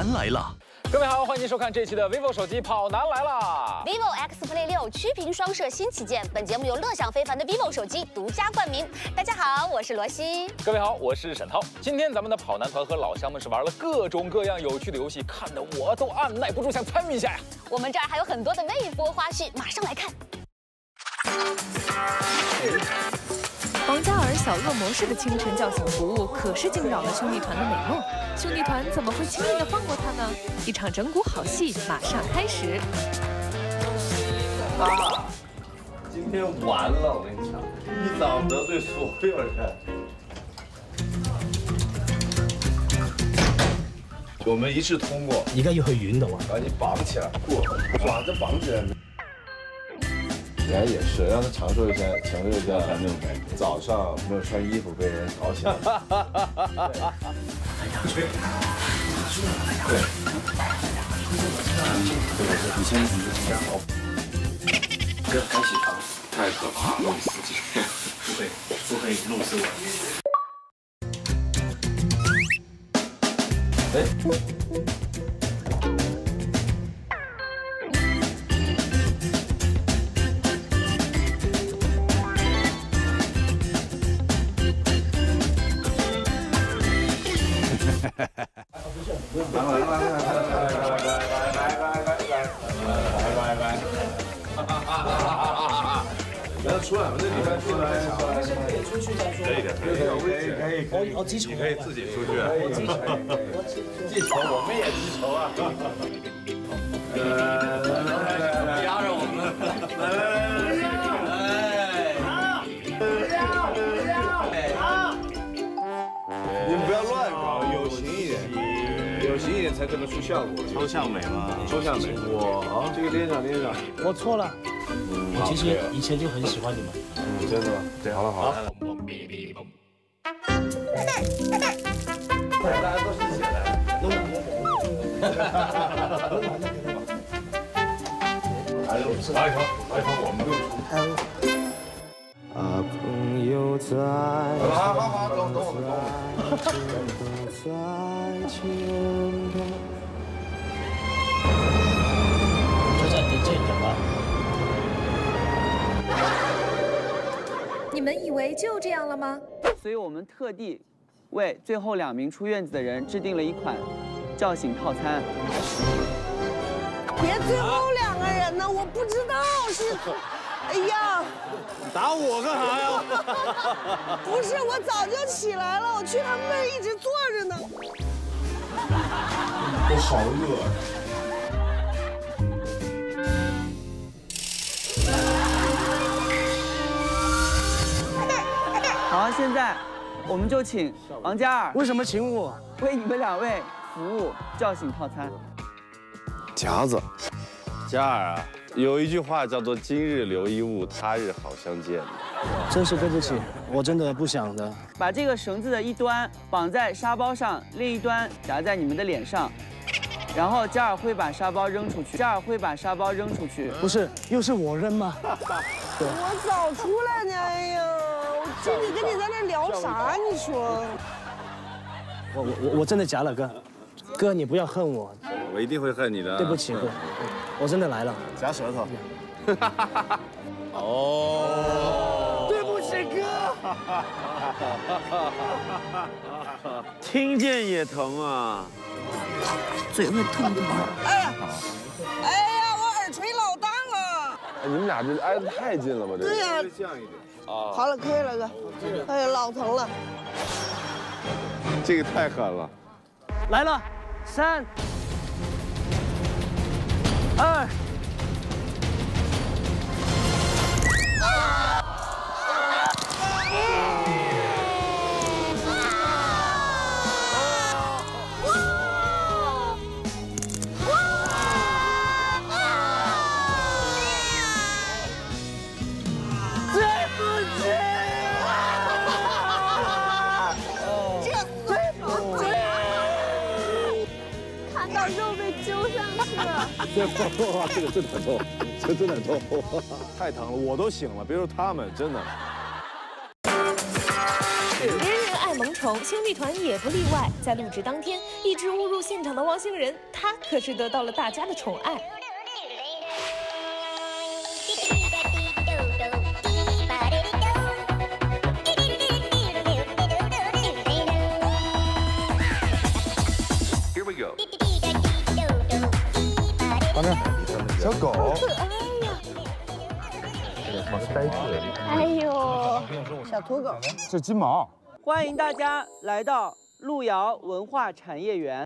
男来了。 各位好，欢迎收看这期的 vivo 手机跑男来了。 vivo X Play 6曲屏双摄新旗舰，本节目由乐享非凡的 vivo 手机独家冠名。大家好，我是罗西。 各位好，我是沈涛。今天咱们的跑男团和老乡们是玩了各种各样有趣的游戏，看得我都按耐不住想参与一下呀。 我们这儿还有很多的微博花絮，马上来看。 王嘉尔小恶魔式的清晨叫醒服务，可是惊扰了兄弟团的美梦。兄弟团怎么会轻易的放过他呢？一场整蛊好戏马上开始。 啊！今天完了，我跟你讲，一早得罪所有人。我们一致通过， 而家要去院度啊！ 把你绑起来，爪子绑起来。 人家也是让他享受一下那种感觉。早上没有穿衣服被人吵醒。对。以前不要开洗床，太可怕了，弄死机。不可以弄死我。哎。 来，出来，我这里面出来，但是可以出去再说。可以的，可以。我记仇，你可以自己出去。我记仇，记仇，我们也记仇啊。来，压着我们，你们不要乱搞，有型一点，有型一点才可能出效果。抽象美嘛，抽象美。我这个练长， 我错了。 我其实以前就很喜欢你们， 真的吗？对，好了好了。大家都是一起来。来一场，我们就出。啊，朋友在。好，等我们。 就在等这一点吧。 你们以为就这样了吗？ 所以我们特地为最后2名出院子的人制定了一款叫醒套餐。 别最后2个人呢，我不知道是。哎呀， 打我干啥呀？ 不是，我早就起来了，我去他们那儿一直坐着呢。 我好饿。 好，现在我们就请王嘉尔。 为什么请我？ 为你们2位服务叫醒套餐。 夹子，嘉尔啊，有一句话叫做“今日留一物，他日好相见”。 真是对不起，我真的不想的。 把这个绳子的一端绑在沙包上，另一端夹在你们的脸上，然后嘉尔会把沙包扔出去。 不是，又是我扔吗？ 对。我早出来呢，哎呀。 经理跟你在那聊啥？你说？ 我真的夹了，哥，你不要恨我。 我一定会恨你的。 对不起，哥，我真的来了。 夹舌头。哦。 对不起， 哥。听见也疼啊。 嘴会痛痛。 哎呀，我耳垂老大了。 你们俩这挨得太近了吧？这。对呀。这样一点。 好了，可以了，哥。哎呀，老疼了。 这个太狠了。 来了，3、2。 哇，这个真的很痛，这真的很痛，太疼了，我都醒了，别说他们，真的。 别人爱爱萌宠，兄弟团也不例外。在录制当天，一直误入现场的汪星人，他可是得到了大家的宠爱。 小狗， 哎呦，小土狗， 这金毛。 欢迎大家来到路遥文化产业园。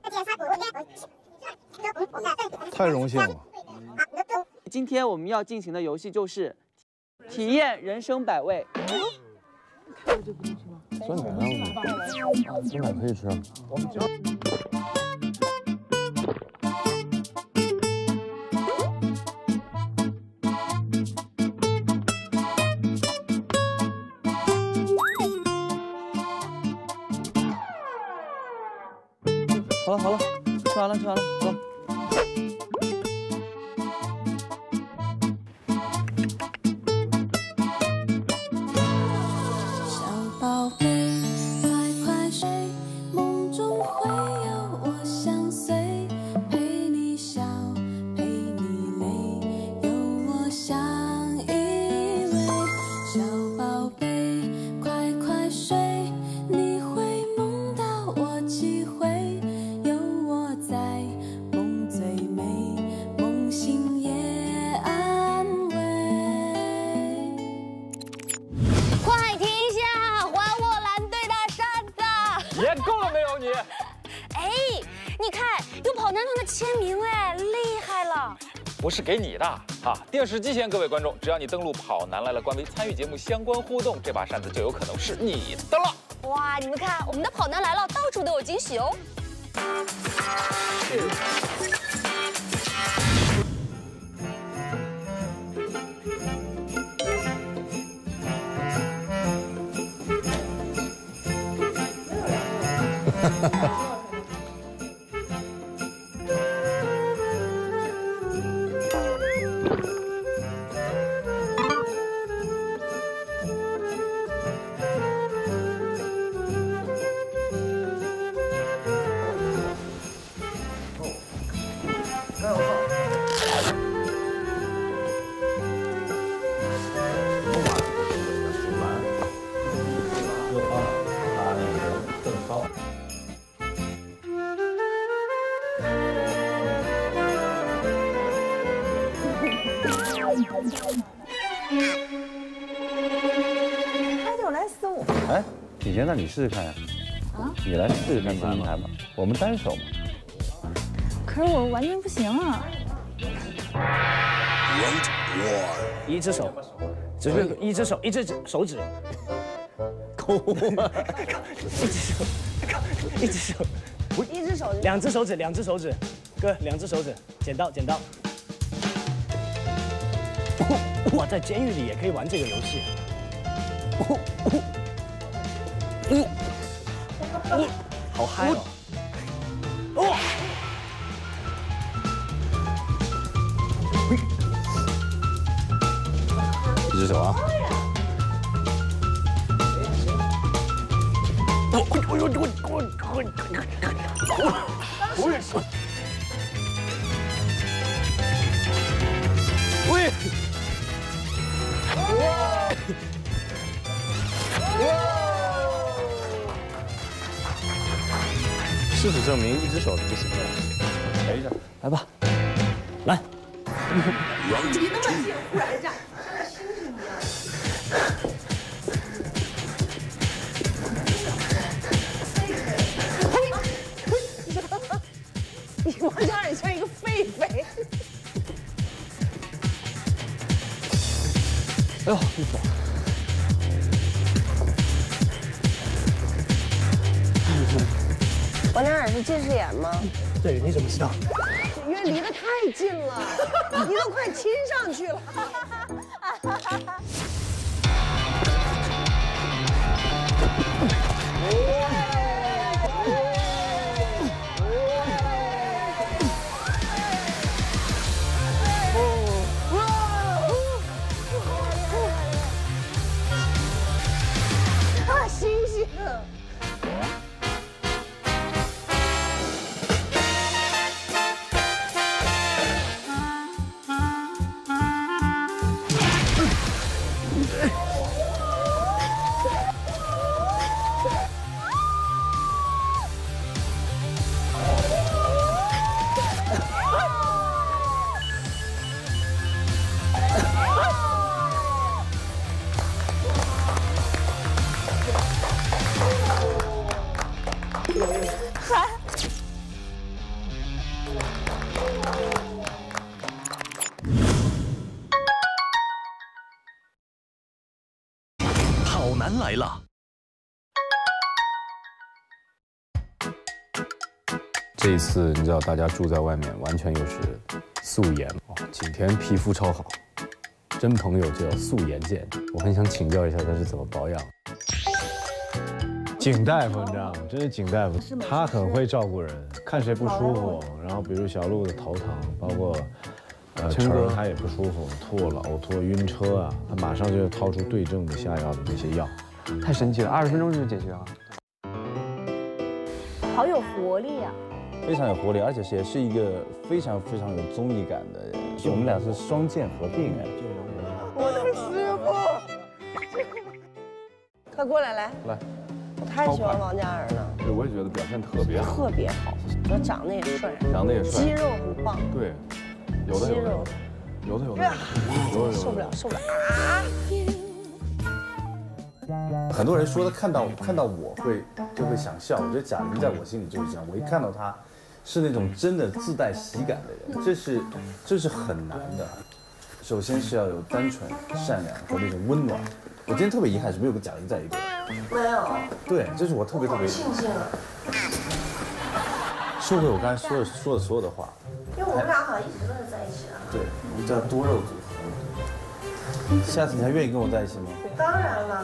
太荣幸了。 今天我们要进行的游戏就是体验人生百味。 酸奶呢？酸奶可以吃。 好了，吃完了，走。 小宝贝，快快睡，梦中会有我相随，陪你笑，陪你泪，有我相依偎。小宝贝，快快睡，你会梦到我几回。 也够了没有你？ 哎，你看有跑男团的签名哎，厉害了！ 不是给你的啊！电视机前各位观众，只要你登录《跑男来了》官微参与节目相关互动，这把扇子就有可能是你的了。 哇，你们看，我们的跑男来了，到处都有惊喜哦。 哎，姐姐，那你试试看呀。啊？你来试试看真台嘛，我们单手嘛。 可是我完全不行啊。 一只手，只是一只手，一只手指。抠啊！一只手， 一只手， 两只手指，两只手指，哥，两只手指，剪刀，剪刀。哇，在监狱里也可以玩这个游戏。好嗨哦！哇！ 一只手啊！事实证明，一只手是不行的。陪着， 来吧，来。 你那么近，忽然这样，你王嘉尔像一个狒狒。 哎呦，一手。 王嘉尔是近视眼吗？ 对，你怎么知道？ 因为离得太近了，你都快亲上去了。啊，星星！ 跑男来了！ 这一次你知道大家住在外面，完全又是素颜哦。景甜皮肤超好，真朋友就要素颜见。我很想请教一下他是怎么保养。 景大夫，你知道吗？真是景大夫，他很会照顾人，看谁不舒服，然后比如小鹿的头疼，包括晨哥他也不舒服，吐了、呕吐、晕车啊，他马上就要掏出对症的下药的那些药， 太神奇了，20分钟就解决了， 好有活力呀！ 非常有活力，而且也是一个非常有综艺感的人。我们俩是双剑合并哎。 我的师傅，快过来来。我太喜欢王嘉尔了。 对，我也觉得表现特别好， 特别好，我长得也帅，肌肉很棒。 对，有的。 受不了啊！ 很多人说他看到我就会想笑，我觉得贾玲在我心里就是这样，我一看到她，是那种真的自带喜感的人，这是很难的。首先是要有单纯、善良和那种温暖。我今天特别遗憾是没有跟贾玲在一个。 没有。 对，这是我特别庆幸了。 说回我刚才说的所有的话。 因为我们俩好像一直都是在一起啊。 对，我们叫多肉组合。下次你还愿意跟我在一起吗？ 当然了。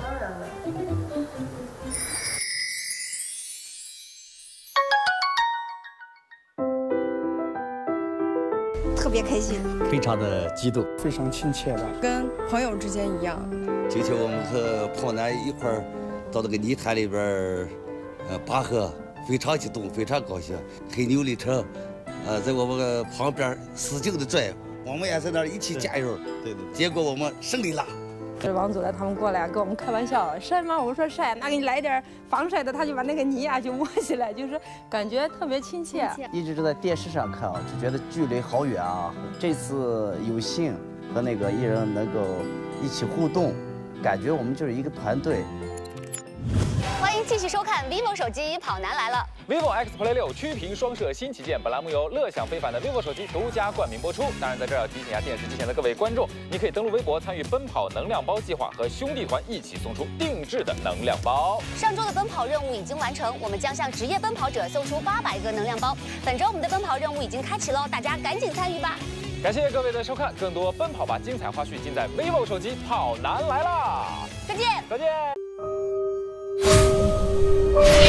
特别开心， 非常的激动， 非常亲切的， 跟朋友之间一样。 今天我们和跑男一块儿到那个泥潭里边拔河，非常激动，非常高兴。黑牛的车，在我们旁边使劲的拽，我们也在那儿一起加油。对。结果我们胜利了。 是王祖蓝他们过来跟我们开玩笑，晒吗？我说晒，那给你来点防晒的，他就把那个泥就摸起来，就是感觉特别亲切。 一直都在电视上看啊，就觉得距离好远啊。这次有幸和那个艺人能够一起互动，感觉我们就是一个团队。 欢迎继续收看 vivo 手机跑男来了。 vivo X Play 6曲屏双摄新旗舰，本栏目由乐享非凡的 vivo 手机独家冠名播出。当然，在这儿要提醒一下电视机前的各位观众，你可以登录微博参与奔跑能量包计划，和兄弟团一起送出定制的能量包。 上周的奔跑任务已经完成，我们将向职业奔跑者送出800个能量包。本周我们的奔跑任务已经开启喽，大家赶紧参与吧！ 感谢各位的收看，更多奔跑吧精彩花絮尽在 vivo 手机跑男来啦！ 再见， 再见。